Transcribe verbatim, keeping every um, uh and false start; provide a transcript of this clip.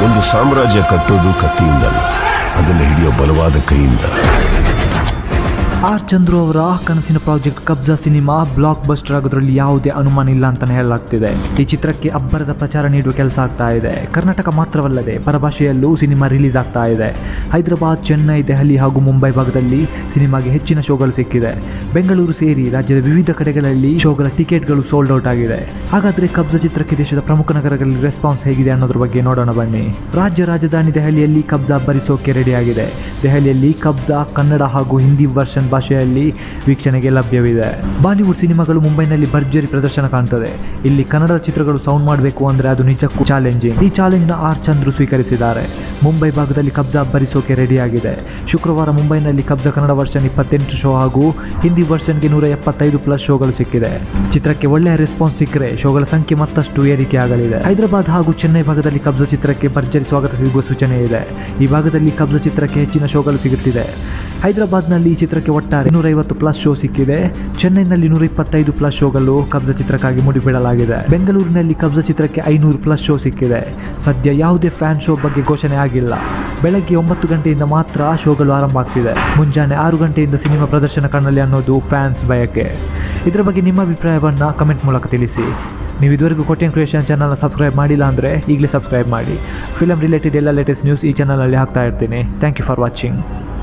ಒಂದು ಸಾಮ್ರಾಜ್ಯ ಕಟ್ಟೋದು ಕತ್ತಿಯಿಂದಲ್ಲ, ಅದನ್ನು ಹಿಡಿಯೋ ಬಲವಾದ ಕೈಯಿಂದ. ಆರ್ ಚಂದ್ರು ಅವರ ಕನಸಿನ project Kabzaa cinema blockbuster ಆಗೋದ್ರಲ್ಲಿ ಯಾವುದೇ ಅನುಮಾನ ಇಲ್ಲ ಅಂತಾನೆ ಹೇಳಲಾಗ್ತಿದೆ. ಈ ಚಿತ್ರಕ್ಕೆ ಅಬ್ಬರದ ಪ್ರಚಾರ ನೀಡುವ ಕೆಲಸ ಆಗ್ತಾ ಇದೆ. ಕರ್ನಾಟಕ ಮಾತ್ರವಲ್ಲದೆ ಪರಭಾಷೆಯಲ್ಲೂ ಸಿನಿಮಾ ರಿಲೀಸ್ ಆಗ್ತಾ ಇದೆ. ಹೈದರಾಬಾದ್, ಚೆನ್ನೈ, ದೆಹಲಿ ಹಾಗೂ ಮುಂಬೈ ಭಾಗದಲ್ಲಿ ಸಿನಿಮಾಗೆ ಹೆಚ್ಚಿನ ಶೋಗಳು ಸಿಕ್ಕಿದೆ. ಬೆಂಗಳೂರು ಸೇರಿ ರಾಜ್ಯದ ವಿವಿಧ ಕಡೆಗಳಲ್ಲಿ ಶೋಗಳ ಟಿಕೆಟ್ಗಳು ಸೋಲ್ಡ್ ಔಟ್ ಆಗಿದೆ. ಹಾಗಾದ್ರೆ ಕಬ್ಜಾ ಚಿತ್ರಕ್ಕೆ ದೇಶದ ಪ್ರಮುಖ ನಗರಗಳಲ್ಲಿ ರೆಸ್ಪಾನ್ಸ್ ಹೇಗಿದೆ ಅನ್ನೋದ್ರ ಬಗ್ಗೆ ನೋಡೋಣ ಬನ್ನಿ. ರಾಜ್ಯ ರಾಜಧಾನಿ ದೆಹಲಿಯಲ್ಲಿ ಕಬ್ಜಾ ಭರಿಸೋಕೆ ರೆಡಿಯಾಗಿದೆ. ದೆಹಲಿಯಲ್ಲಿ ಕಬ್ಜಾ ಕನ್ನಡ ಹಾಗೂ ಹಿಂದಿ ವರ್ಷನ್ ಭಾಷೆಯಲ್ಲಿ ವೀಕ್ಷಣೆಗೆ ಲಭ್ಯವಿದೆ. ಬಾಲಿವುಡ್ ಸಿನಿಮಾಗಳು ಮುಂಬೈನಲ್ಲಿ ಭರ್ಜರಿ ಪ್ರದರ್ಶನ ಕಾಣ್ತದೆ. ಇಲ್ಲಿ ಕನ್ನಡದ ಚಿತ್ರಗಳು ಸೌಂಡ್ ಮಾಡಬೇಕು ಅಂದ್ರೆ ಅದು ನಿಜಕ್ಕೂ ಚಾಲೆಂಜಿಂಗ್. ಈ ಚಾಲೆಂಜ್ ನ ಆರ್ ಚಂದ್ರು ಸ್ವೀಕರಿಸಿದ್ದಾರೆ. ಮುಂಬೈ ಭಾಗದಲ್ಲಿ ಕಬ್ಜಾ ಭರಿಸೋಕೆ ರೆಡಿಯಾಗಿದೆ. ಶುಕ್ರವಾರ ಮುಂಬೈನಲ್ಲಿ ಕಬ್ಜಾ ಕನ್ನಡ ವರ್ಷನ್ ಇಪ್ಪತ್ತೆಂಟು ಶೋ ಹಾಗೂ ಹಿಂದಿ ವರ್ಷನ್ಗೆ ನೂರ ಎಪ್ಪತ್ತೈದು ಪ್ಲಸ್ ಶೋಗಳು ಸಿಕ್ಕಿದೆ. ಚಿತ್ರಕ್ಕೆ ಒಳ್ಳೆಯ ರೆಸ್ಪಾನ್ಸ್ ಸಿಕ್ಕರೆ ಶೋಗಳ ಸಂಖ್ಯೆ ಮತ್ತಷ್ಟು ಏರಿಕೆ ಆಗಲಿದೆ. ಹೈದರಾಬಾದ್ ಹಾಗೂ ಚೆನ್ನೈ ಭಾಗದಲ್ಲಿ ಕಬ್ಜಾ ಚಿತ್ರಕ್ಕೆ ಭರ್ಜರಿ ಸ್ವಾಗತ ಸಿಗುವ ಸೂಚನೆ ಇದೆ. ಈ ಭಾಗದಲ್ಲಿ ಕಬ್ಜಾ ಚಿತ್ರಕ್ಕೆ ಹೆಚ್ಚಿನ ಶೋಗಳು ಸಿಗುತ್ತಿದೆ. ಹೈದರಾಬಾದ್ನಲ್ಲಿ ಈ ಚಿತ್ರಕ್ಕೆ ಒಟ್ಟಾರೆ ನೂರ ಐವತ್ತು ಪ್ಲಸ್ ಶೋ ಸಿಕ್ಕಿದೆ. ಚೆನ್ನೈನಲ್ಲಿ ನೂರ ಇಪ್ಪತ್ತೈದು ಪ್ಲಸ್ ಶೋಗಳು ಕಬ್ಜಾ ಚಿತ್ರಕ್ಕಾಗಿ ಮುಡಿಬಿಡಲಾಗಿದೆ. ಬೆಂಗಳೂರಿನಲ್ಲಿ ಕಬ್ಜಾ ಚಿತ್ರಕ್ಕೆ ಐನೂರು ಪ್ಲಸ್ ಶೋ ಸಿಕ್ಕಿದೆ. ಸದ್ಯ ಯಾವುದೇ ಫ್ಯಾನ್ ಶೋ ಬಗ್ಗೆ ಘೋಷಣೆ ಆಗಿಲ್ಲ. ಬೆಳಗ್ಗೆ ಒಂಬತ್ತು ಗಂಟೆಯಿಂದ ಮಾತ್ರ ಶೋಗಳು ಆರಂಭ ಆಗ್ತಿದೆ. ಮುಂಜಾನೆ ಆರು ಗಂಟೆಯಿಂದ ಸಿನಿಮಾ ಪ್ರದರ್ಶನ ಕಾಣಲಿ ಅನ್ನೋದು ಫ್ಯಾನ್ಸ್ ಬಯಕೆ. ಇದರ ಬಗ್ಗೆ ನಿಮ್ಮ ಅಭಿಪ್ರಾಯವನ್ನು ಕಮೆಂಟ್ ಮೂಲಕ ತಿಳಿಸಿ. ನೀವು ಇದುವರೆಗೂ ಕೋಟ್ಯನ್ ಕ್ರಿಯೇಷನ್ ಚಾನಲ್ನ ಸಬ್ಸ್ಕ್ರೈಬ್ ಮಾಡಿಲ್ಲ ಅಂದರೆ ಈಗಲೇ ಸಬ್ಸ್ಕ್ರೈಬ್ ಮಾಡಿ. ಫಿಲಮ್ ರಿಲೇಟೆಡ್ ಎಲ್ಲ ಲೇಟೆಸ್ಟ್ ನ್ಯೂಸ್ ಈ ಚಾನಲಲ್ಲಿ ಹಾಕ್ತಾ ಇರ್ತೀನಿ. Thank you for watching.